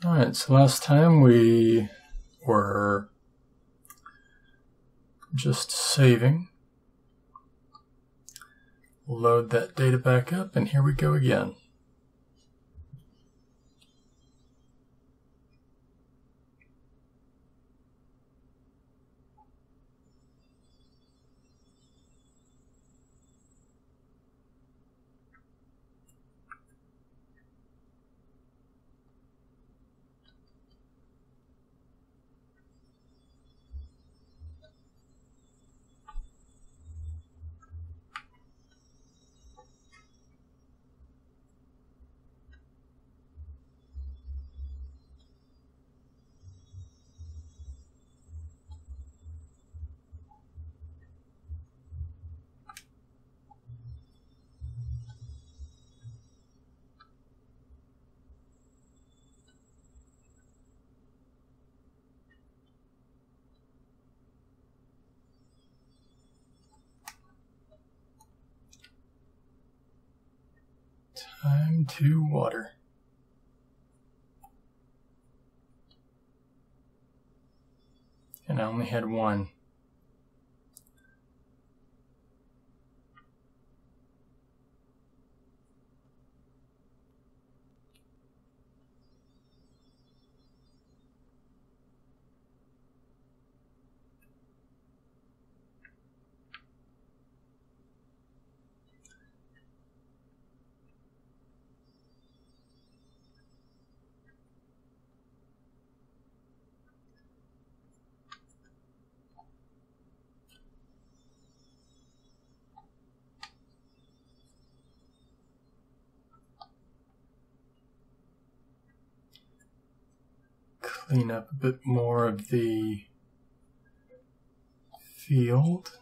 Alright, so last time we were just saving. Load that data back up, and here we go again. Time to water. And I only had one. Clean up a bit more of the field.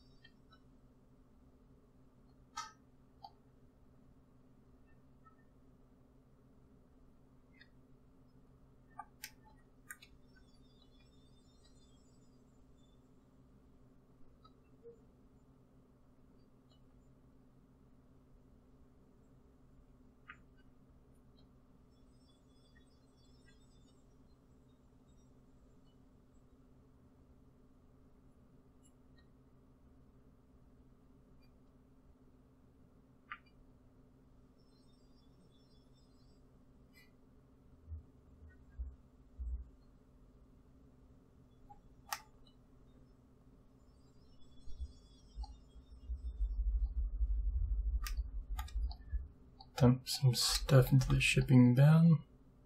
Dump some stuff into the shipping bin.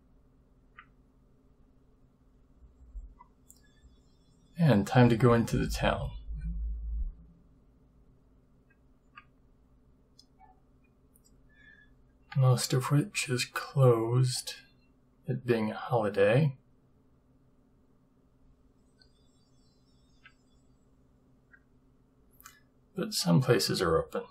And time to go into the town. Most of which is closed, it being a holiday. But some places are open.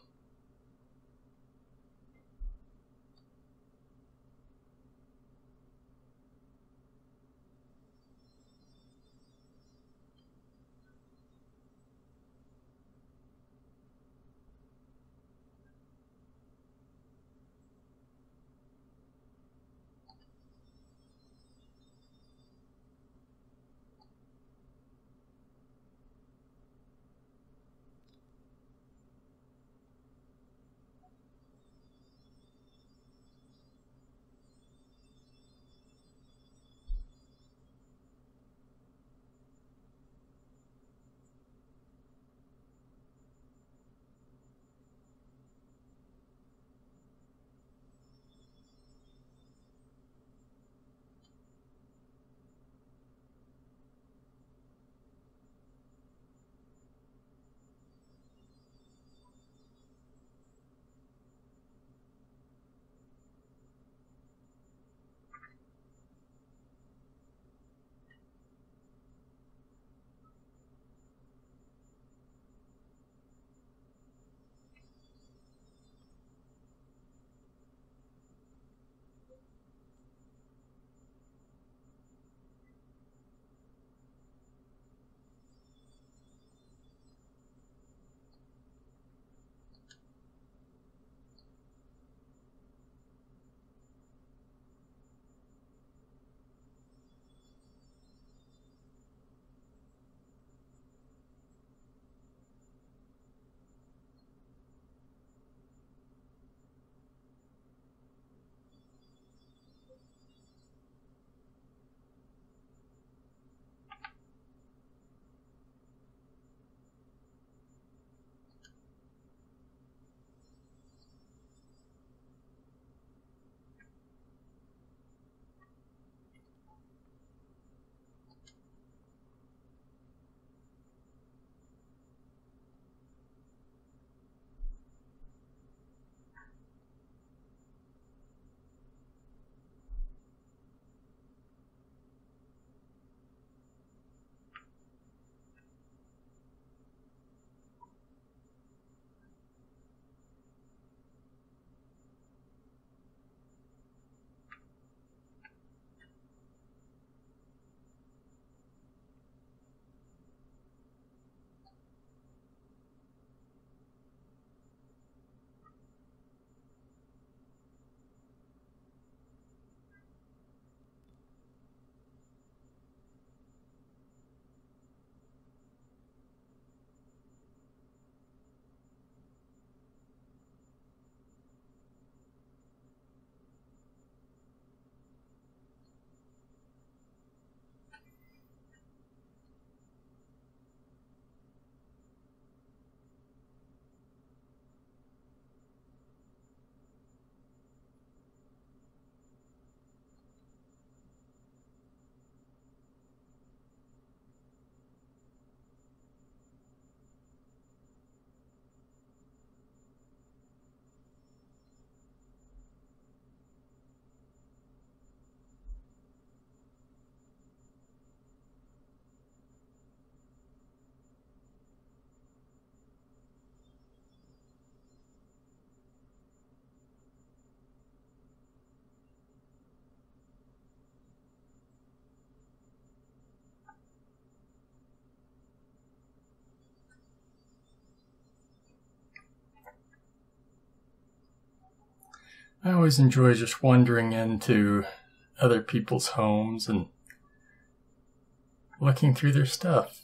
I always enjoy just wandering into other people's homes and looking through their stuff.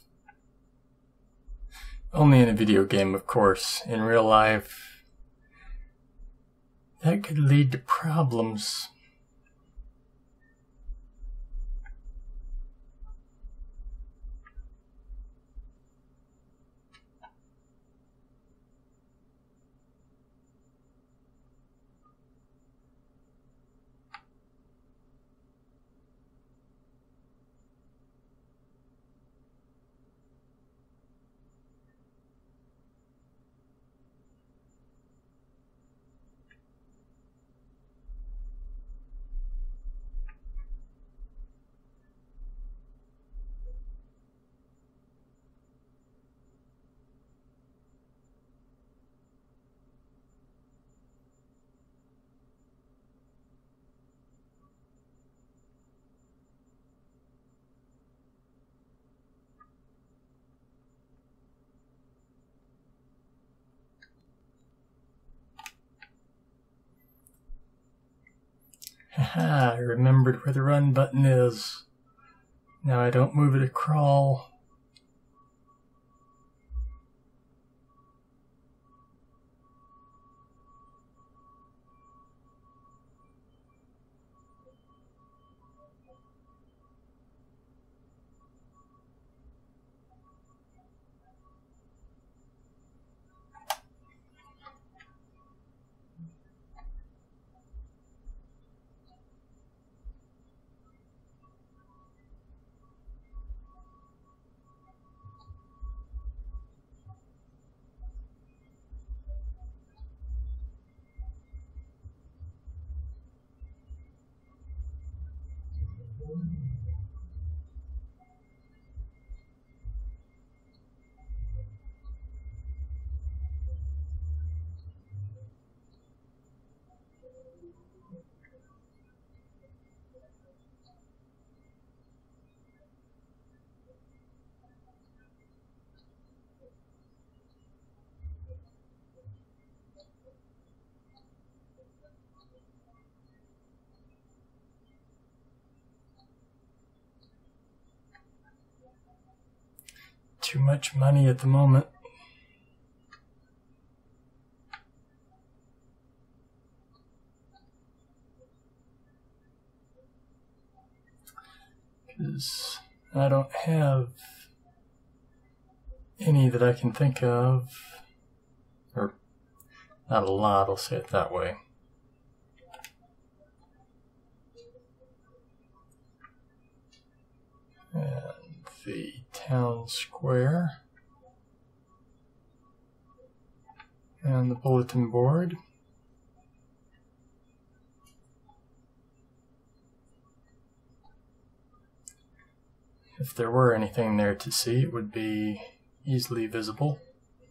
Only in a video game, of course. In real life, that could lead to problems. Haha, I remembered where the run button is. Now I don't move it to crawl. Too much money at the moment. Because I don't have any that I can think of. Or, not a lot, I'll say it that way. And the town square. And the bulletin board. If there were anything there to see, it would be easily visible.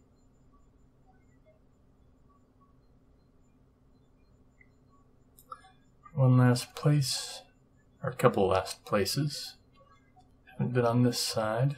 One last place, or a couple last places. Haven't been on this side.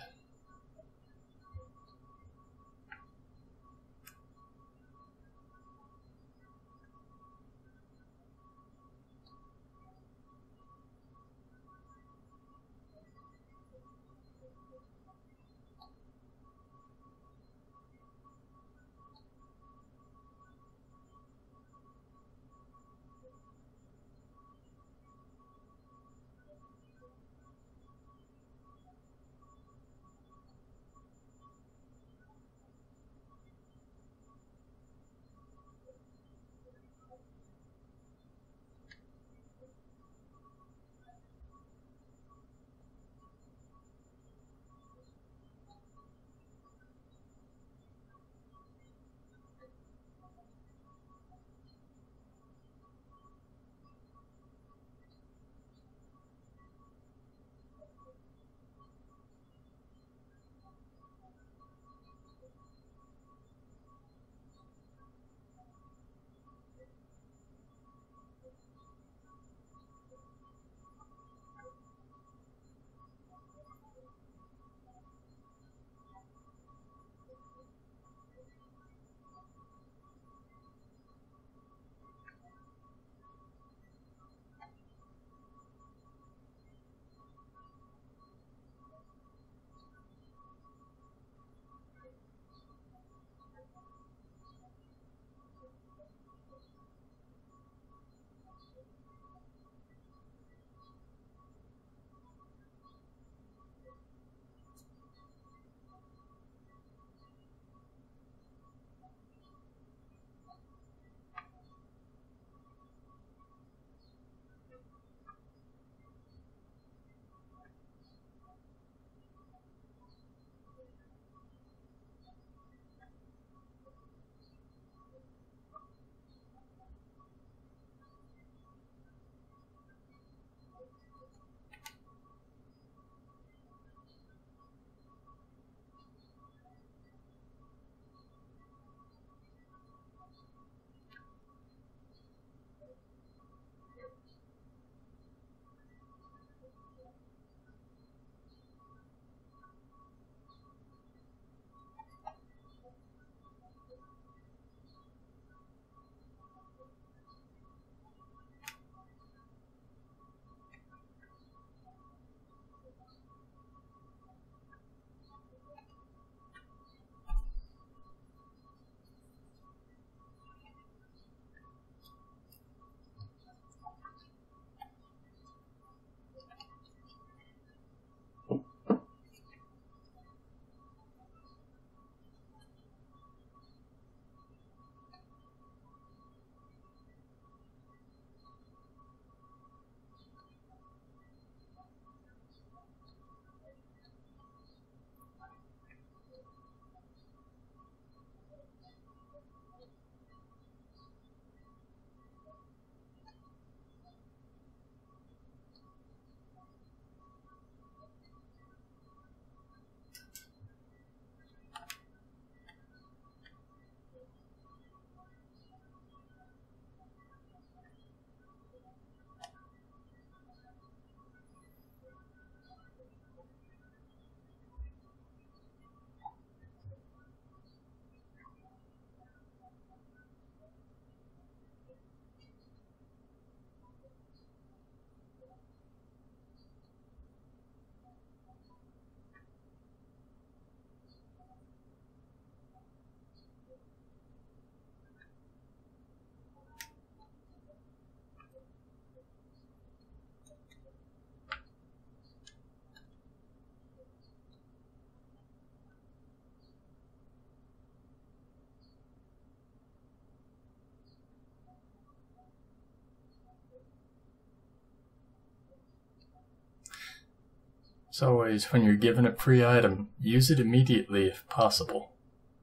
As always, when you're given a free item, use it immediately if possible.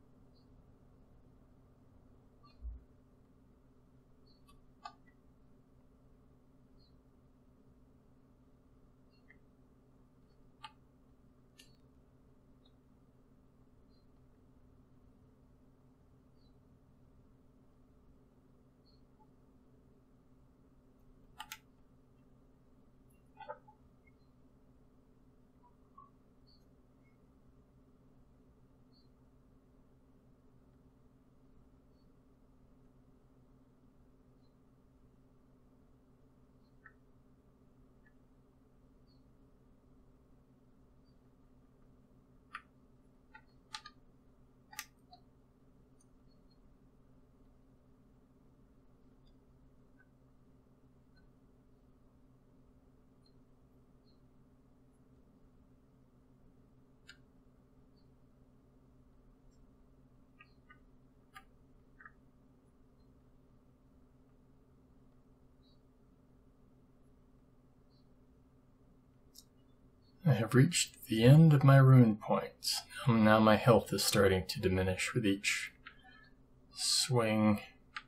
I have reached the end of my rune points. Now my health is starting to diminish with each swing.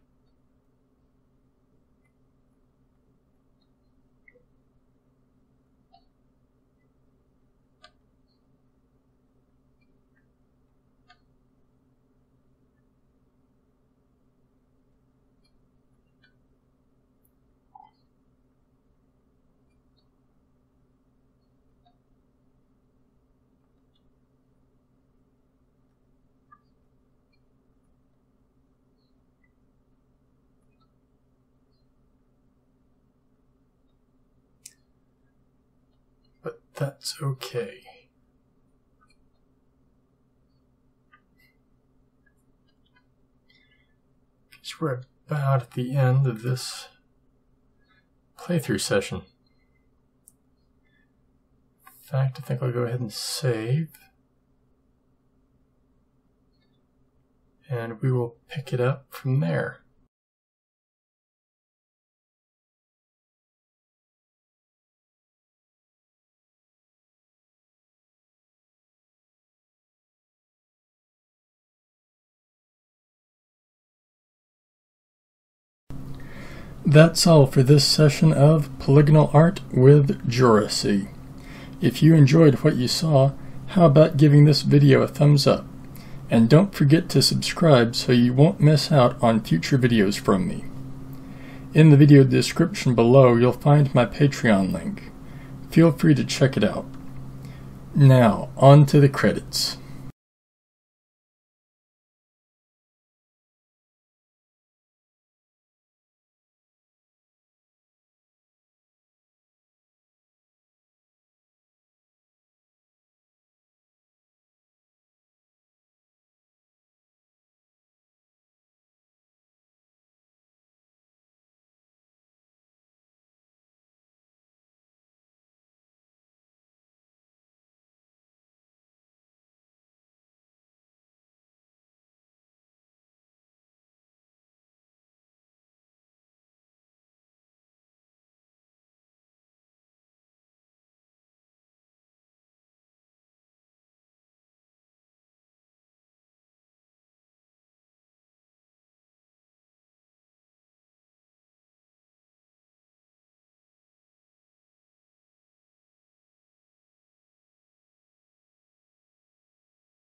But that's okay. Because we're about at the end of this playthrough session. In fact, I think I'll go ahead and save. And we will pick it up from there. That's all for this session of Polygonal Art with JoRaSe. If you enjoyed what you saw, how about giving this video a thumbs up? And don't forget to subscribe so you won't miss out on future videos from me. In the video description below, you'll find my Patreon link. Feel free to check it out. Now, on to the credits.